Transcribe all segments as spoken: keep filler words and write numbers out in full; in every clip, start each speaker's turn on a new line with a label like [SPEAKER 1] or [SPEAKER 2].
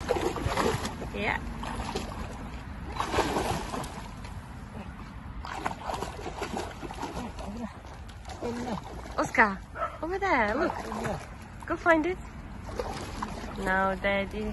[SPEAKER 1] Yeah. Oscar, over there, look. Go find it. No, Daddy.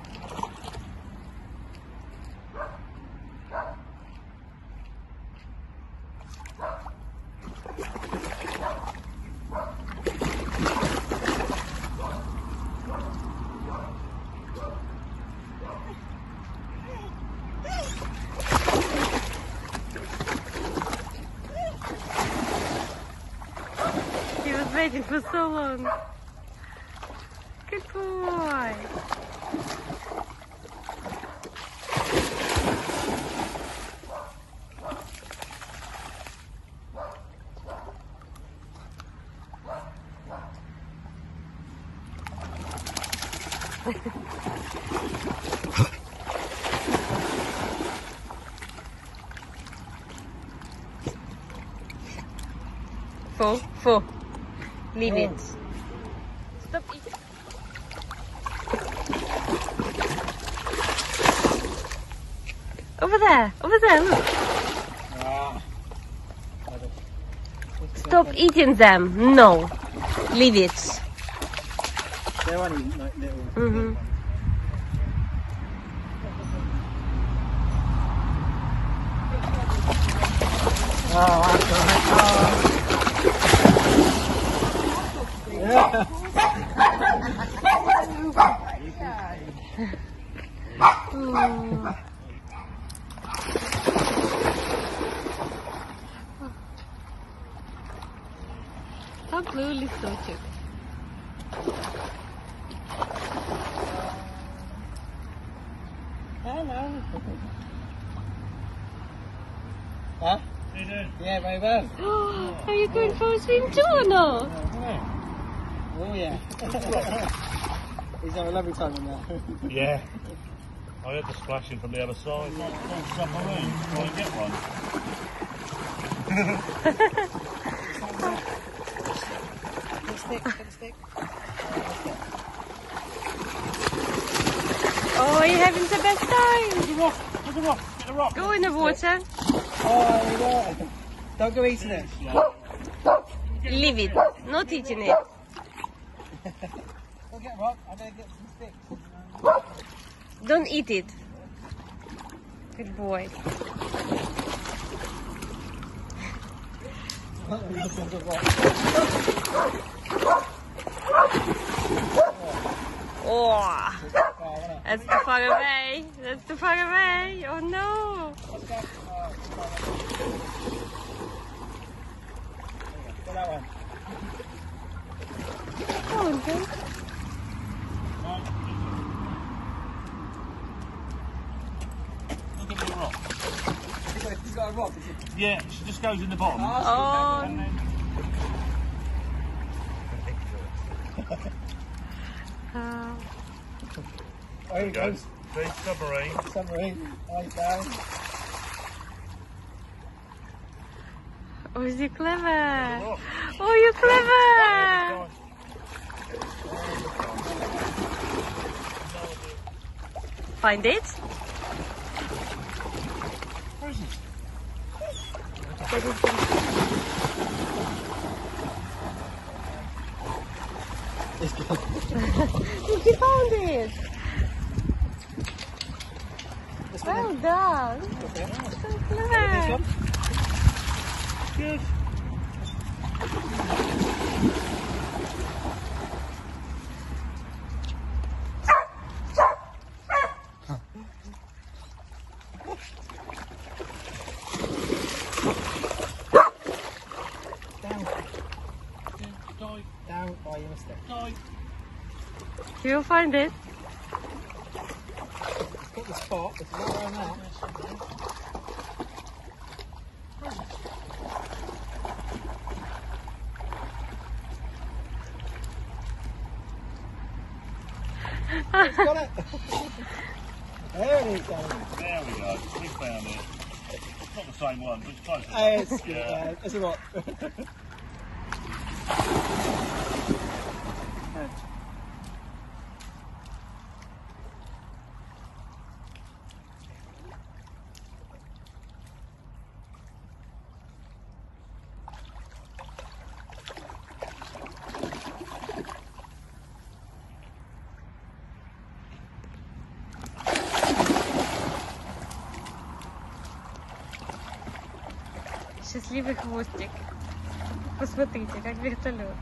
[SPEAKER 1] He was waiting for so long. Good boy. Four, four. Leave it. Stop eating. Over there, over there, look. Stop eating them. No. Leave it.
[SPEAKER 2] They're only like little.
[SPEAKER 1] Mm-hmm.
[SPEAKER 2] Oh, that's right. Yeah.
[SPEAKER 1] Oh. How blue little chick.
[SPEAKER 2] Hello. Huh?
[SPEAKER 3] How you doing?
[SPEAKER 2] Yeah, very well.
[SPEAKER 1] Are you going for a swim too or no?
[SPEAKER 2] Oh yeah. He's having a lovely time in there.
[SPEAKER 3] Yeah. I heard the splashing from the other side. Like a submarine. Try and get one.
[SPEAKER 2] Get a stick, get a stick.
[SPEAKER 1] Oh, you're having the best time.
[SPEAKER 3] There's a rock. There's a rock. Get a rock.
[SPEAKER 1] Go in the water.
[SPEAKER 2] Oh, yeah. Don't go eating it.
[SPEAKER 1] Leave it. Not eating it.
[SPEAKER 2] Go get a rock. I better get some sticks.
[SPEAKER 1] Don't eat it. Good boy. Oh, that's too far away. That's too far away. Oh no.
[SPEAKER 2] Get that one.
[SPEAKER 1] Go on, John.
[SPEAKER 3] Look at the rock.
[SPEAKER 2] He's got a rock, is it?
[SPEAKER 3] Yeah, she just goes in the bottom.
[SPEAKER 1] Oh.
[SPEAKER 3] And then
[SPEAKER 1] Uh,
[SPEAKER 2] There he goes.
[SPEAKER 3] See, submarine.
[SPEAKER 2] Submarine. Eyes down.
[SPEAKER 1] oh, is you clever? Oh, you're clever. Find it?
[SPEAKER 3] Where is it?
[SPEAKER 1] Look, you found it. Well done. So clever.
[SPEAKER 3] Good.
[SPEAKER 2] Down.
[SPEAKER 3] Dive.
[SPEAKER 2] Down. Oh, you missed it.
[SPEAKER 3] Dive.
[SPEAKER 1] You'll find it.
[SPEAKER 2] It's got the spot. It's right around that. It's got it. There it is, Danny.
[SPEAKER 3] There we go. We found it. It's not the same one, but it's close.
[SPEAKER 2] Hey, it's good.
[SPEAKER 3] Yeah.
[SPEAKER 2] Yeah, it's a rock.
[SPEAKER 1] счастливый хвостик. Посмотрите, как вертолет.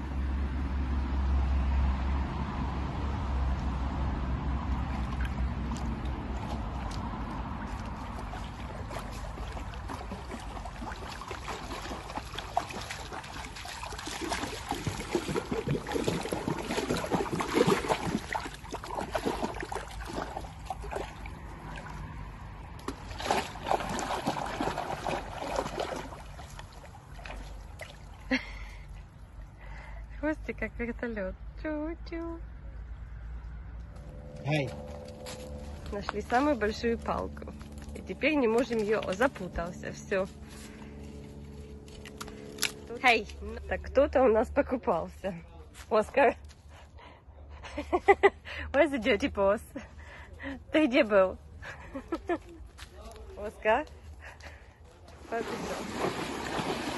[SPEAKER 1] Хвостик как вертолет. Чу-чу.
[SPEAKER 2] Hey.
[SPEAKER 1] Нашли самую большую палку. И теперь не можем ее... О, запутался, все. Эй, так кто-то у нас покупался. Оскар. Where's the dirty boss? Ты где был? Оскар? Побежал.